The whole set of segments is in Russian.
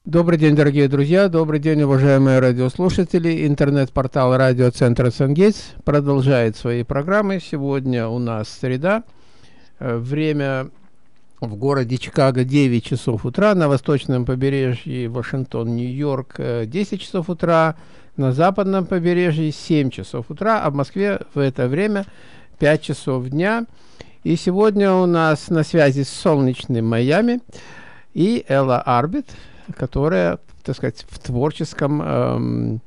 Добрый день, дорогие друзья, добрый день, уважаемые радиослушатели. Интернет-портал радиоцентра «Сангейтс» продолжает свои программы. Сегодня у нас среда. Время в городе Чикаго 9 часов утра, на восточном побережье Вашингтон, Нью-Йорк 10 часов утра, на западном побережье 7 часов утра, а в Москве в это время 5 часов дня. И сегодня у нас на связи с солнечным Майами и Элла Арбит, которая, так сказать, в творческой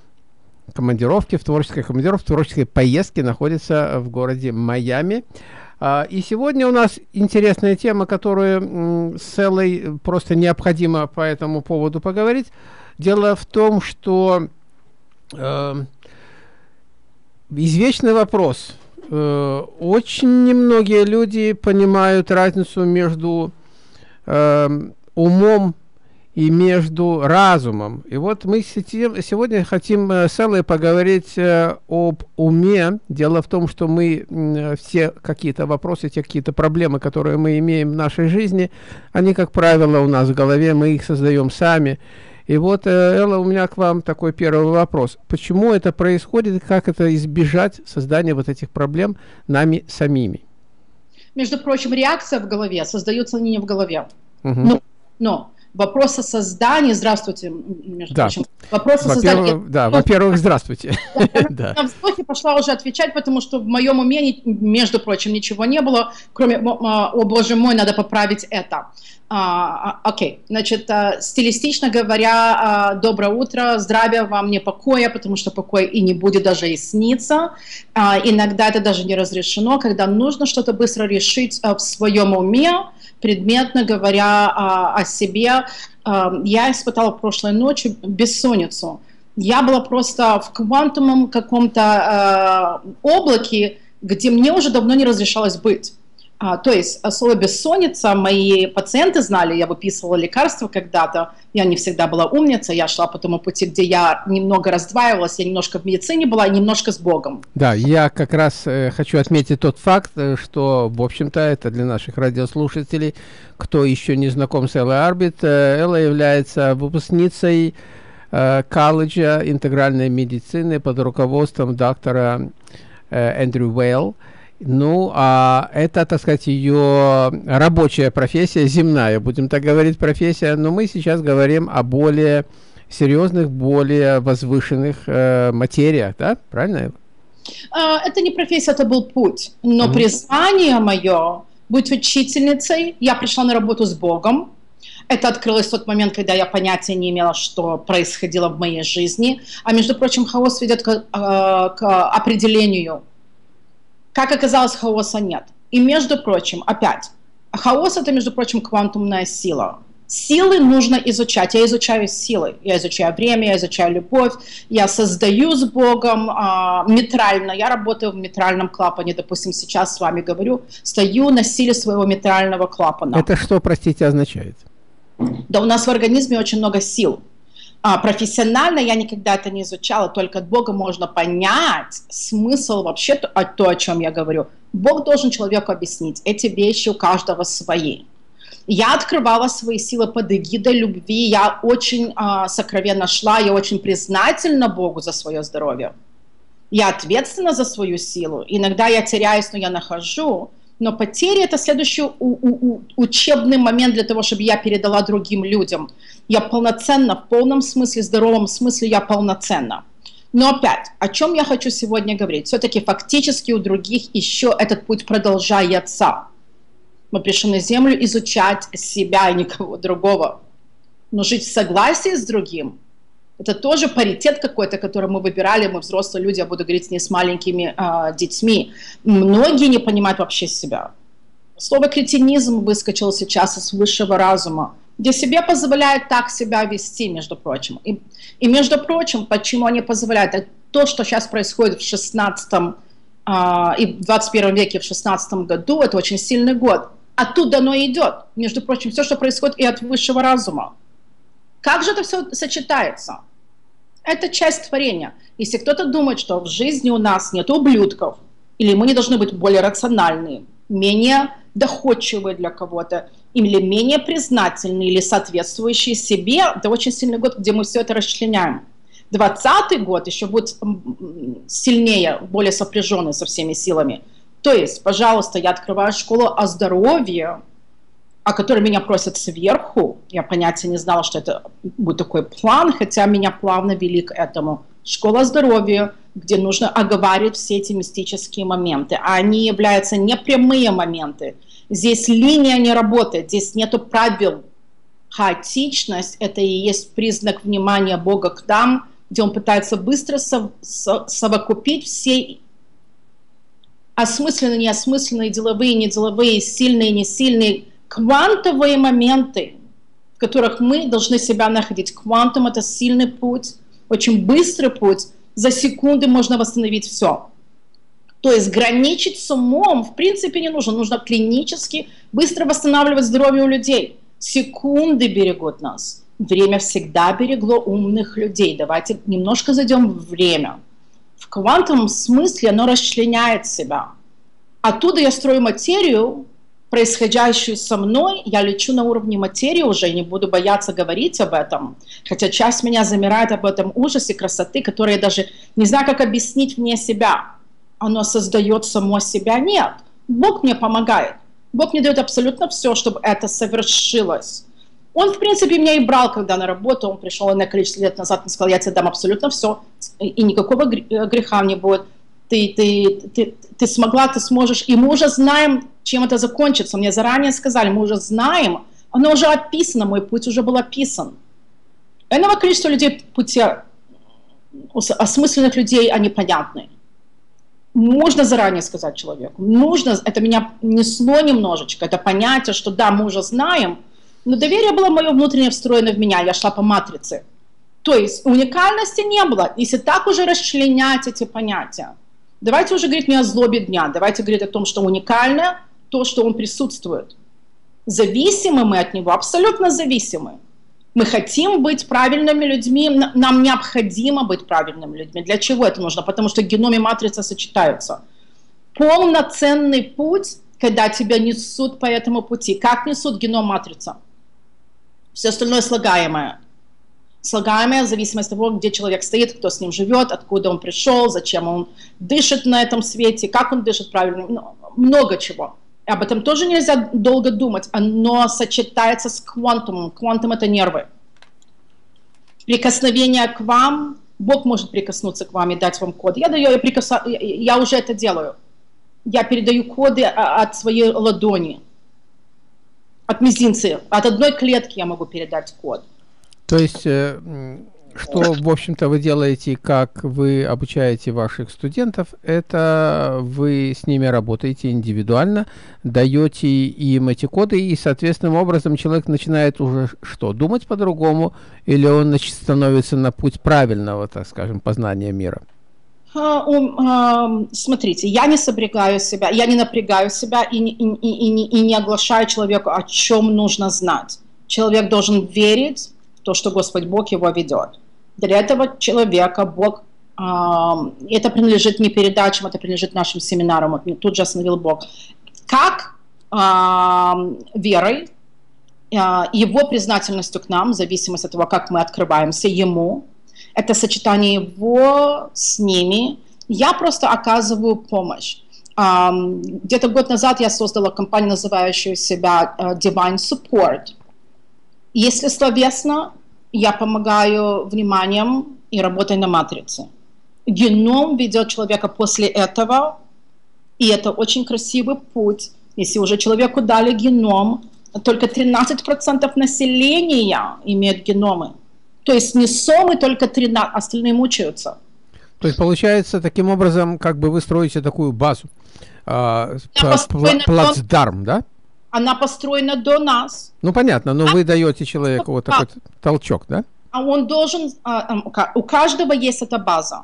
творческой поездке находится в городе Майами. И сегодня у нас интересная тема, которую с Эллой просто необходимо по этому поводу поговорить. Дело в том, что извечный вопрос. Очень немногие люди понимают разницу между умом и между разумом. И вот мы сегодня хотим с Эллой поговорить об уме. Дело в том, что мы все какие-то вопросы, те какие-то проблемы, которые мы имеем в нашей жизни, они, как правило, у нас в голове, мы их создаем сами. И вот, Элла, у меня к вам такой первый вопрос. Почему это происходит и как это избежать создания вот этих проблем нами самими? Между прочим, реакция в голове создается не в голове. Но вопрос о создании, здравствуйте, между прочим. Вопрос о создании. Да, во-первых, здравствуйте. Я на вздохе пошла уже отвечать, потому что в моем уме, между прочим, ничего не было, кроме, о боже мой, надо поправить это. Окей, значит, стилистично говоря, доброе утро, здравия вам, не покоя, потому что покой и не будет даже и сниться. Иногда это даже не разрешено, когда нужно что-то быстро решить в своем уме, предметно говоря о себе. Я испытала прошлой ночью бессонницу. Я была просто в квантовом каком-то облаке, где мне уже давно не разрешалось быть. То есть слово «бессонница» мои пациенты знали, я выписывала лекарства когда-то, я не всегда была умница, я шла по тому пути, где я немного раздваивалась, я немножко в медицине была, немножко с Богом. Да, я как раз хочу отметить тот факт, что, в общем-то, это для наших радиослушателей, кто еще не знаком с Эллой Арбит, Элла является выпускницей колледжа интегральной медицины под руководством доктора Эндрю Уэйл. Ну, а это, так сказать, ее рабочая профессия, земная, будем так говорить, профессия, но мы сейчас говорим о более серьезных, более возвышенных материях, да? Правильно? Это не профессия, это был путь, но призвание мое быть учительницей, я пришла на работу с Богом. Это открылось в тот момент, когда я понятия не имела, что происходило в моей жизни, а между прочим, хаос ведет к определению. Как оказалось, хаоса нет. И, между прочим, опять, хаос – это, между прочим, квантумная сила. Силы нужно изучать. Я изучаю силы. Я изучаю время, я изучаю любовь. Я создаю с Богом метрально. Я работаю в метральном клапане. Допустим, сейчас с вами говорю, стою на силе своего метрального клапана. Это что, простите, означает? Да, у нас в организме очень много сил. Профессионально я никогда это не изучала, только от Бога можно понять смысл вообще, то, о чем я говорю. Бог должен человеку объяснить, эти вещи у каждого свои. Я открывала свои силы под эгидой любви, я очень сокровенно шла, я очень признательна Богу за свое здоровье. Я ответственна за свою силу, иногда я теряюсь, но я нахожу. Но потери – это следующий учебный момент для того, чтобы я передала другим людям. Я полноценна, в полном смысле, здоровом смысле я полноценна. Но опять, о чем я хочу сегодня говорить? Все-таки фактически у других еще этот путь продолжается. Мы пришли на землю изучать себя и никого другого. Но жить в согласии с другим – это тоже паритет какой-то, который мы выбирали, мы взрослые люди, я буду говорить не с маленькими детьми. Многие не понимают вообще себя. Слово «кретинизм» выскочило сейчас из высшего разума, где себе позволяют так себя вести, между прочим. И между прочим, почему они позволяют? Это то, что сейчас происходит в 16 и в 21 веке, в 16 году, это очень сильный год. Оттуда оно идет. Между прочим, все, что происходит и от высшего разума. Как же это все сочетается? Это часть творения. Если кто-то думает, что в жизни у нас нет ублюдков, или мы не должны быть более рациональны, менее доходчивые для кого-то, или менее признательные, или соответствующие себе. Это очень сильный год, где мы все это расчленяем. 2020 год еще будет сильнее, более сопряженный со всеми силами. То есть, пожалуйста, я открываю школу о здоровье, о которой меня просят сверху. Я понятия не знала, что это будет такой план, хотя меня плавно вели к этому. Школа здоровья, где нужно оговаривать все эти мистические моменты. А они являются непрямые моменты. Здесь линия не работает, здесь нету правил. Хаотичность – это и есть признак внимания Бога к нам, где Он пытается быстро совокупить все осмысленные, неосмысленные, деловые, неделовые, сильные, несильные, квантовые моменты, в которых мы должны себя находить. Квантум – это сильный путь, очень быстрый путь. За секунды можно восстановить все. То есть граничить с умом в принципе не нужно. Нужно клинически быстро восстанавливать здоровье у людей. Секунды берегут нас. Время всегда берегло умных людей. Давайте немножко зайдем в время. В квантовом смысле оно расчленяет себя. Оттуда я строю материю, происходящую со мной. Я лечу на уровне материи уже, и не буду бояться говорить об этом. Хотя часть меня замирает об этом ужасе красоты, который я даже не знаю, как объяснить вне себя. Оно создает само себя. Нет. Бог мне помогает. Бог мне дает абсолютно все, чтобы это совершилось. Он, в принципе, меня и брал, когда на работу. Он пришел на количество лет назад и сказал: я тебе дам абсолютно все, и никакого греха не будет. Ты смогла, ты сможешь. И мы уже знаем, чем это закончится. Мне заранее сказали, мы уже знаем. Оно уже описано, мой путь уже был описан. Иного количества людей пути, осмысленных людей, они понятны. Нужно заранее сказать человеку. Нужно, это меня несло немножечко. Это понятие, что да, мы уже знаем, но доверие было мое внутреннее встроено в меня. Я шла по матрице. То есть уникальности не было. Если так уже расчленять эти понятия, давайте уже говорить не о злобе дня. Давайте говорить о том, что уникальное, то, что он присутствует. Зависимы мы от него, абсолютно зависимы. Мы хотим быть правильными людьми, нам необходимо быть правильными людьми. Для чего это нужно? Потому что геном и матрица сочетаются. Полноценный путь, когда тебя несут по этому пути. Как несут геном, матрица? Все остальное слагаемое. Слагаемое в зависимости от того, где человек стоит, кто с ним живет, откуда он пришел, зачем он дышит на этом свете, как он дышит правильно, много чего. Об этом тоже нельзя долго думать. Оно сочетается с квантумом. Квантум – это нервы. Прикосновение к вам, Бог может прикоснуться к вам и дать вам код. Я уже это делаю. Я передаю коды от своей ладони, от мизинца. От одной клетки я могу передать код. То есть, что, в общем-то, вы делаете, как вы обучаете ваших студентов, это вы с ними работаете индивидуально, даете им эти коды, и, соответственным образом, человек начинает уже что, думать по-другому, или он становится на путь правильного, так скажем, познания мира? Смотрите, я не сопрягаю себя, я не напрягаю себя и не оглашаю человеку, о чем нужно знать. Человек должен верить в то, что Господь Бог его ведет. Для этого человека Бог, это принадлежит не передачам, это принадлежит нашим семинарам. Вот тут же остановил Бог. Как верой, его признательностью к нам, в зависимости от того, как мы открываемся Ему, это сочетание Его с ними, я просто оказываю помощь. Где-то год назад я создала компанию, называющую себя Divine Support. Если словесно, я помогаю вниманием и работой на матрице. Геном ведет человека после этого, и это очень красивый путь. Если уже человеку дали геном, только 13% населения имеют геномы. То есть не сомы, только 13%, остальные мучаются. То есть получается, таким образом, как бы вы строите такую базу, плацдарм, да? Она построена до нас. Ну, понятно, но вы даете человеку вот такой толчок, да? А он должен, у каждого есть эта база.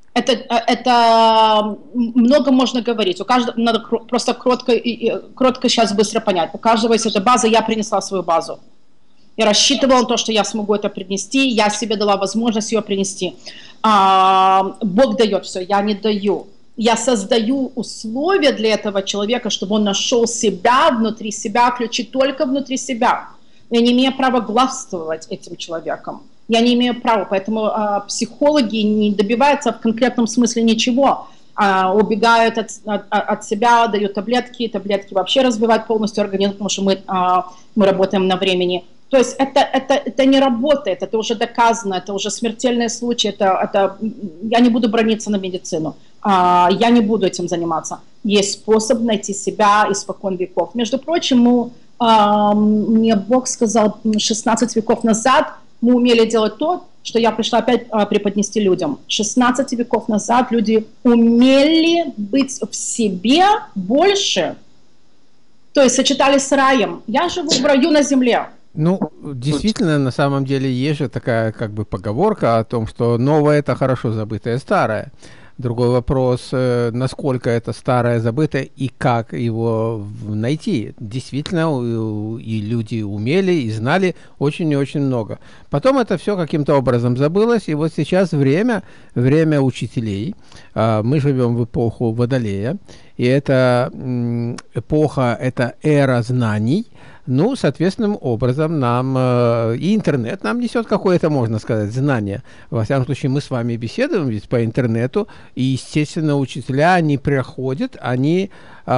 Это много можно говорить. У каждого, надо просто кротко сейчас быстро понять. У каждого есть эта база, я принесла свою базу. Я рассчитывала на то, что я смогу это принести, я себе дала возможность ее принести. Бог дает все, я не даю. Я создаю условия для этого человека, чтобы он нашел себя внутри себя, ключи только внутри себя. Я не имею права главствовать этим человеком. Я не имею права, поэтому психологи не добиваются в конкретном смысле ничего. Убегают от себя, дают таблетки, таблетки вообще разбивают полностью организм, потому что мы работаем на времени. То есть это не работает, это уже доказано, это уже смертельные случаи, я не буду браниться на медицину, я не буду этим заниматься. Есть способ найти себя испокон веков. Между прочим, мне Бог сказал 16 веков назад, мы умели делать то, что я пришла опять преподнести людям. 16 веков назад люди умели быть в себе больше, то есть сочетались с раем. Я живу в раю на земле. Ну, действительно, на самом деле есть же такая как бы поговорка о том, что новое – это хорошо забытое старое. Другой вопрос, насколько это старое забытое и как его найти. Действительно, и люди умели, и знали очень и очень много. Потом это все каким-то образом забылось, и вот сейчас время учителей. Мы живем в эпоху Водолея, и эта эпоха – это эра знаний. Ну, соответственным образом нам и интернет нам несет какое-то, можно сказать, знание. Во всяком случае, мы с вами беседуем ведь по интернету, и, естественно, учителя, они приходят, они,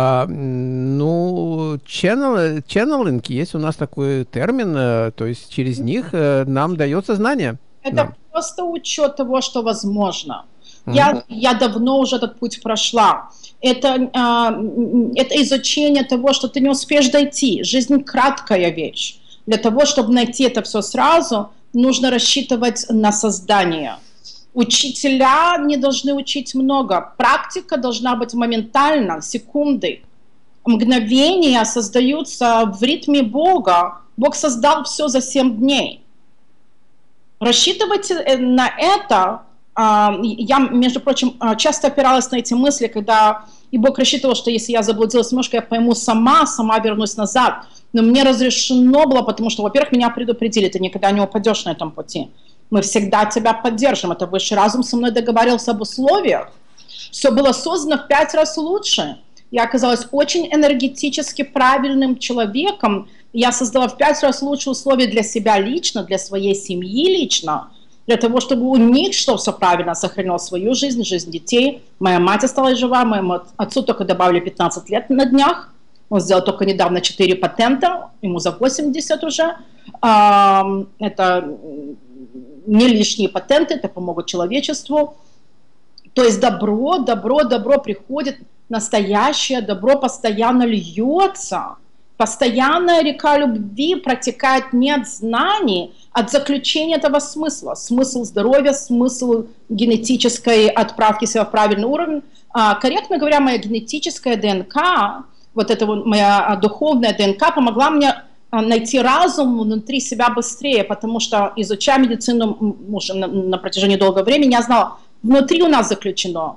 ченнелинг, есть у нас такой термин, то есть через них нам дается знание. Это просто учет того, что возможно. Я давно уже этот путь прошла. Это изучение того, что ты не успеешь дойти. Жизнь краткая вещь. Для того, чтобы найти это все сразу, нужно рассчитывать на создание. Учителя не должны учить много. Практика должна быть моментально, секунды. Мгновения создаются в ритме Бога. Бог создал все за 7 дней. Рассчитывать на это... Я, между прочим, часто опиралась на эти мысли, когда и Бог рассчитывал, что если я заблудилась немножко, я пойму сама вернусь назад. Но мне разрешено было, потому что, во-первых, меня предупредили, ты никогда не упадешь на этом пути. Мы всегда тебя поддержим. Это высший разум со мной договаривался об условиях. Все было создано в 5 раз лучше. Я оказалась очень энергетически правильным человеком. Я создала в 5 раз лучшие условия для себя лично, для своей семьи лично, для того, чтобы у них что все правильно, сохранила свою жизнь, жизнь детей. Моя мать осталась жива, моему отцу только добавили 15 лет на днях. Он сделал только недавно 4 патента, ему за 80 уже. Это не лишние патенты, это помогут человечеству. То есть добро приходит, настоящее добро постоянно льется. Постоянная река любви протекает не от знаний, от заключения этого смысла. Смысл здоровья, смысл генетической отправки себя в правильный уровень. Корректно говоря, моя генетическая ДНК, вот эта вот моя духовная ДНК помогла мне найти разум внутри себя быстрее, потому что, изучая медицину уже на протяжении долгого времени, я знала, внутри у нас заключено.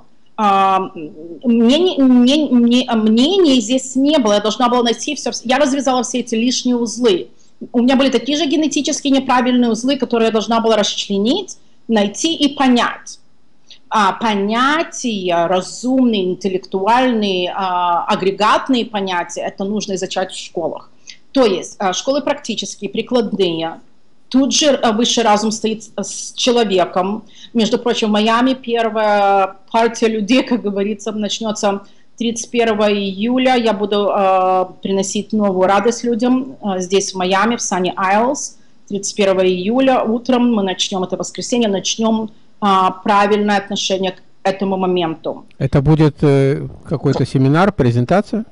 Мнений здесь не было, я должна была найти все. Я развязала все эти лишние узлы. У меня были такие же генетически неправильные узлы, которые я должна была расчленить, найти и понять. Понятия, разумные, интеллектуальные, агрегатные понятия, это нужно изучать в школах. То есть школы практические, прикладные. Тут же высший разум стоит с человеком. Между прочим, в Майами первая партия людей, как говорится, начнется 31 июля. Я буду приносить новую радость людям здесь, в Майами, в Sunny Isles. 31 июля утром мы начнем, это воскресенье, начнем правильное отношение к этому моменту. Это будет какой-то семинар, презентация?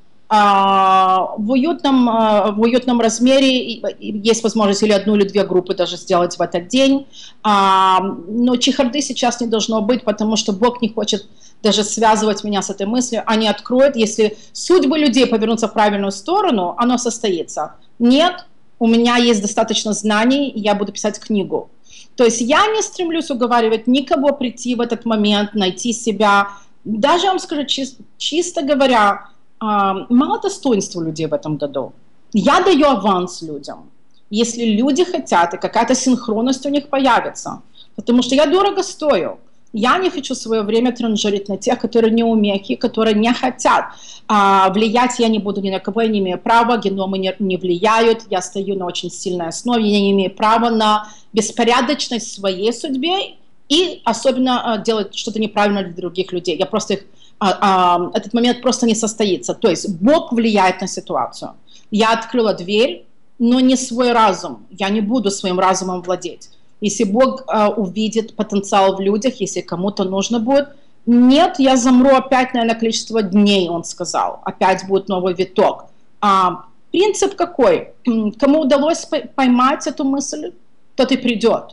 В уютном размере есть возможность или 1 или 2 группы даже сделать в этот день. Но чехарды сейчас не должно быть, потому что Бог не хочет даже связывать меня с этой мыслью. Они откроют, если судьбы людей повернутся в правильную сторону, оно состоится. Нет, у меня есть достаточно знаний, я буду писать книгу. То есть я не стремлюсь уговаривать никого прийти в этот момент, найти себя. Даже, я вам скажу, чисто говоря, мало достоинства людей в этом году. Я даю аванс людям, если люди хотят, и какая-то синхронность у них появится. Потому что я дорого стою. Я не хочу свое время транжирить на тех, которые неумехи, которые не хотят. Влиять я не буду ни на кого, я не имею права, геномы не влияют, я стою на очень сильной основе, я не имею права на беспорядочность в своей судьбе и особенно делать что-то неправильно для других людей. Я просто этот момент просто не состоится. То есть Бог влияет на ситуацию. Я открыла дверь, но не свой разум. Я не буду своим разумом владеть. Если Бог увидит потенциал в людях, если кому-то нужно будет, нет, я замру опять, наверное, количество дней, он сказал. Опять будет новый виток. Принцип какой? Кому удалось поймать эту мысль, тот и придет.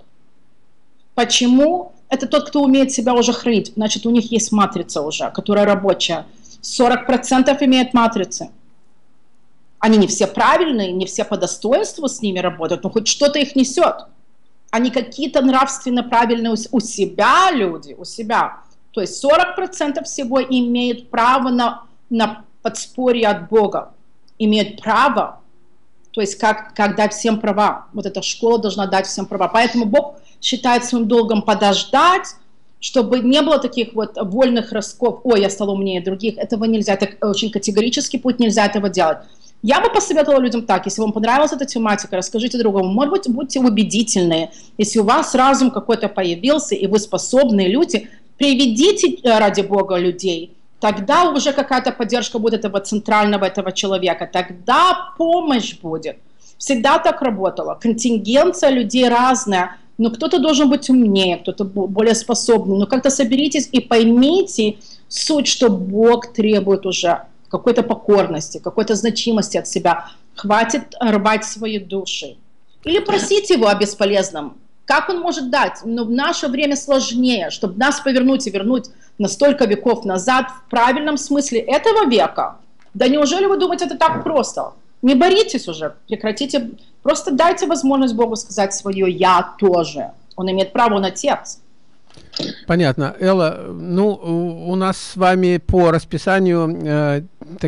Почему? Это тот, кто умеет себя уже хранить. Значит, у них есть матрица уже, которая рабочая. 40% имеют матрицы. Они не все правильные, не все по достоинству с ними работают, но хоть что-то их несет. Они какие-то нравственно правильные у себя люди, у себя. То есть 40% всего имеют право на подспорье от Бога. Имеют право. То есть как дать всем права. Вот эта школа должна дать всем права. Поэтому Бог считает своим долгом подождать, чтобы не было таких вот вольных ростков. Ой, я стал умнее других. Этого нельзя. Это очень категорический путь, нельзя этого делать. Я бы посоветовала людям так, если вам понравилась эта тематика, расскажите другому. Может быть, будьте убедительные. Если у вас разум какой-то появился, и вы способные люди, приведите ради Бога людей. Тогда уже какая-то поддержка будет этого центрального, этого человека. Тогда помощь будет. Всегда так работало. Контингенция людей разная. Но кто-то должен быть умнее, кто-то более способный. Но как-то соберитесь и поймите суть, что Бог требует уже какой-то покорности, какой-то значимости от себя. Хватит рвать свои души. Или просить его о бесполезном. Как он может дать? Но в наше время сложнее, чтобы нас повернуть и вернуть на столько веков назад в правильном смысле этого века. Да неужели вы думаете, это так просто? Не боритесь уже, прекратите. Просто дайте возможность Богу сказать свое «я тоже». Он имеет право, он отец. Понятно. Элла, ну, у нас с вами по расписанию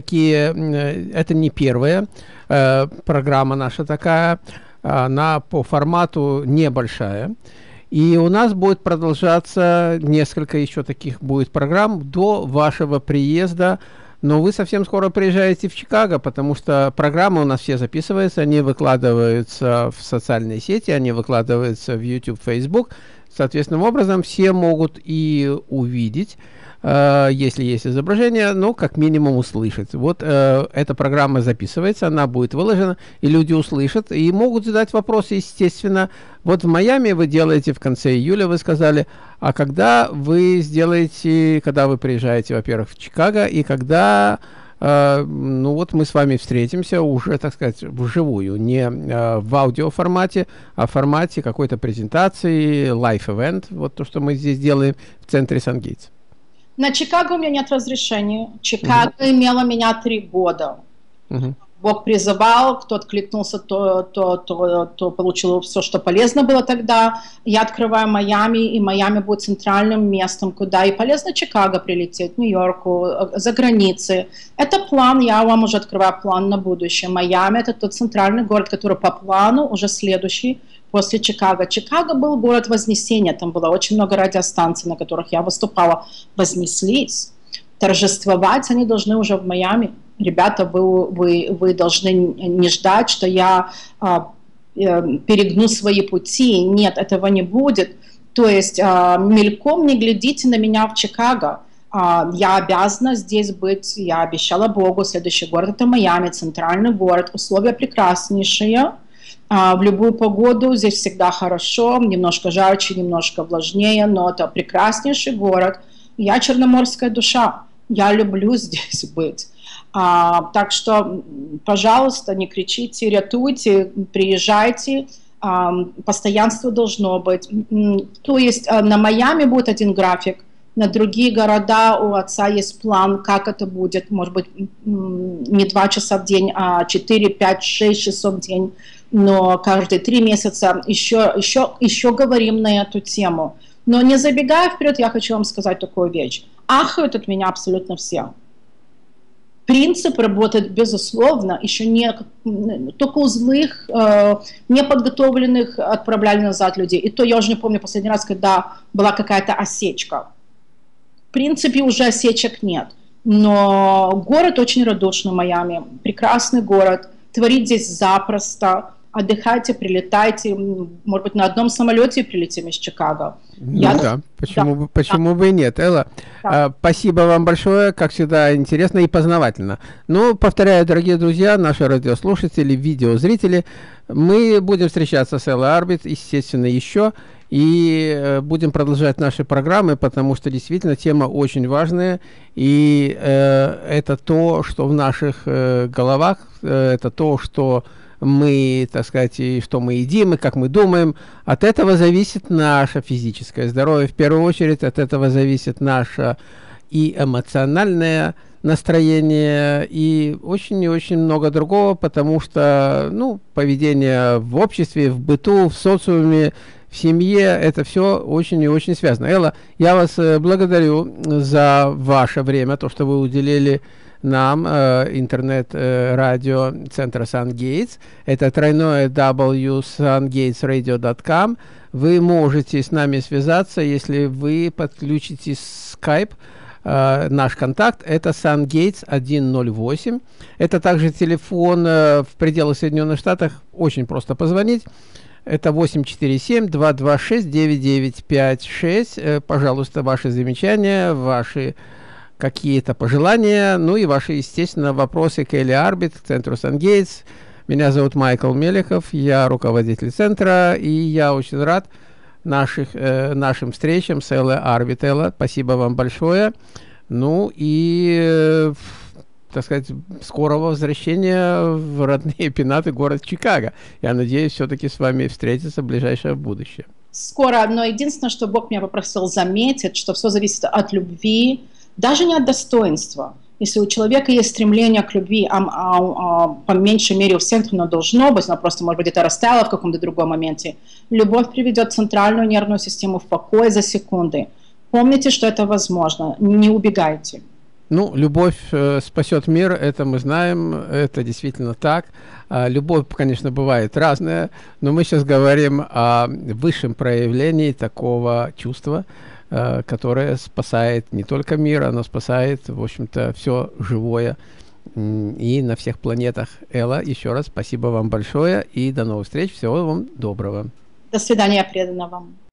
это не первая программа наша такая, она по формату небольшая. И у нас будет продолжаться несколько еще таких будет программ до вашего приезда. Но вы совсем скоро приезжаете в Чикаго, потому что программы у нас все записываются, они выкладываются в социальные сети, они выкладываются в YouTube, Facebook. Соответственным образом все могут и увидеть, если есть изображение, ну, как минимум услышать. Вот эта программа записывается, она будет выложена, и люди услышат, и могут задать вопросы, естественно. Вот в Майами вы делаете в конце июля, вы сказали, а когда вы сделаете, когда вы приезжаете, во-первых, в Чикаго, и когда... ну вот мы с вами встретимся уже, так сказать, вживую, не в аудиоформате, а в формате какой-то презентации, live-event, вот то, что мы здесь делаем в центре Сан-Гейтс. На Чикаго у меня нет разрешения. Чикаго имела меня 3 года. Бог призывал, кто откликнулся, то получил все, что полезно было тогда. Я открываю Майами, и Майами будет центральным местом, куда и полезно Чикаго прилететь, Нью-Йорку, за границы. Это план, я вам уже открываю план на будущее. Майами — это тот центральный город, который по плану уже следующий после Чикаго. Чикаго был город Вознесения, там было очень много радиостанций, на которых я выступала, вознеслись. Торжествовать они должны уже в Майами. Ребята, вы должны не ждать, что я перегну свои пути. Нет, этого не будет. То есть мельком не глядите на меня в Чикаго. Я обязана здесь быть. Я обещала Богу. Следующий город — это Майами, центральный город. Условия прекраснейшие. В любую погоду здесь всегда хорошо. Немножко жарче, немножко влажнее, но это прекраснейший город. Я черноморская душа. Я люблю здесь быть. Так что, пожалуйста, не кричите, рятуйте, приезжайте. Постоянство должно быть. То есть на Майами будет один график, на другие города у отца есть план, как это будет. Может быть, не 2 часа в день, а 4, 5, 6 часов в день. Но каждые 3 месяца еще говорим на эту тему. Но не забегая вперед, я хочу вам сказать такую вещь. Ахают от меня абсолютно все. Принцип работает, безусловно, еще не только у злых, неподготовленных отправляли назад людей. И то я уже не помню последний раз, когда была какая-то осечка. В принципе, уже осечек нет. Но город очень радушный, Майами. Прекрасный город. Творить здесь запросто. Отдыхайте, прилетайте. Может быть, на одном самолете прилетим из Чикаго. Да, почему бы и нет. Элла, спасибо вам большое, как всегда интересно и познавательно. Ну, повторяю, дорогие друзья, наши радиослушатели, видеозрители, мы будем встречаться с Эллой Арбит, естественно, еще, и будем продолжать наши программы, потому что действительно тема очень важная, и это то, что в наших головах, это то, что мы, так сказать, и что мы едим, и как мы думаем. От этого зависит наше физическое здоровье. В первую очередь от этого зависит наше и эмоциональное настроение, и очень и очень много другого, потому что, ну, поведение в обществе, в быту, в социуме, в семье, это все очень и очень связано. Элла, я вас благодарю за ваше время, то, что вы уделили нам, интернет-радио центра SunGates. Это тройное w.sungatesradio.com. Вы можете с нами связаться, если вы подключите Skype. Наш контакт это SunGates 108. Это также телефон в пределах Соединенных Штатов. Очень просто позвонить. Это 847-226-9956. Пожалуйста, ваши замечания, ваши какие-то пожелания, ну и ваши, естественно, вопросы к Элле Арбит, к центру SunGates. Меня зовут Майкл Мелехов, я руководитель центра, и я очень рад нашим встречам с Эллой Арбит. Элла, спасибо вам большое. Ну и, так сказать, скорого возвращения в родные пенаты, город Чикаго. Я надеюсь все-таки с вами встретиться в ближайшее будущее. Скоро, но единственное, что Бог меня попросил заметить, что все зависит от любви, даже не от достоинства. Если у человека есть стремление к любви, по меньшей мере у всех оно должно быть, но просто, может быть, где-то растаяло в каком-то другом моменте, любовь приведет центральную нервную систему в покой за секунды. Помните, что это возможно, не убегайте. Ну, любовь спасет мир, это мы знаем, это действительно так. Любовь, конечно, бывает разная, но мы сейчас говорим о высшем проявлении такого чувства, которое спасает не только мир, оно спасает, в общем-то, все живое и на всех планетах. Элла, еще раз спасибо вам большое и до новых встреч. Всего вам доброго. До свидания, предана вам.